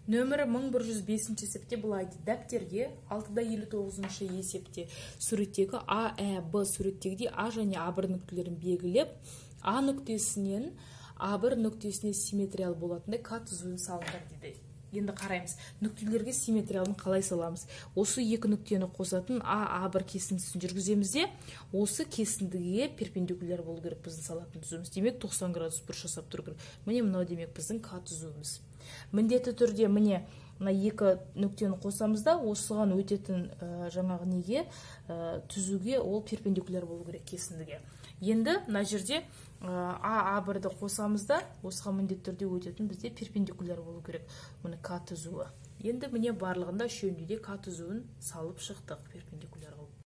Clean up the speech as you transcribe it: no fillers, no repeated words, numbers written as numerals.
Нөмірі 1105 есепте былай дейді. Дәптерге 6-59 есепте суреттегі А, Ә, Б суреттегідей А және А1 нүктелерін белгілеп, А нүктесінен А1 нүктесіне симметриялы болатындай К түзуін салыңдар дейді. Енді қараймыз, нүктелерге симметриялын қалай саламыз. Осы екі нүктені қосатын А1 кесіндісін жүргіземізде, осы кесіндіге перпендикуляр болу керек біздің салатын түзуіміз. Демек 90 градус бұрыш жасап тұру керек. Міне мынау демек біздің К түзуіміз. Міндетті түрде міне мына екі нүктені қосамыз да, осыған өтетін жаңағы неге түзуге ол перпендикуляр болу керек кесіндіге. Енді мына жерде А1-ді қосамыз да, осыған міндетті түрде өтетін бізде перпендикуляр болу керек. Міне К түзуі. Енді міне барлығында үшеуінде де К түзуін салып шықтық перпендикуляр.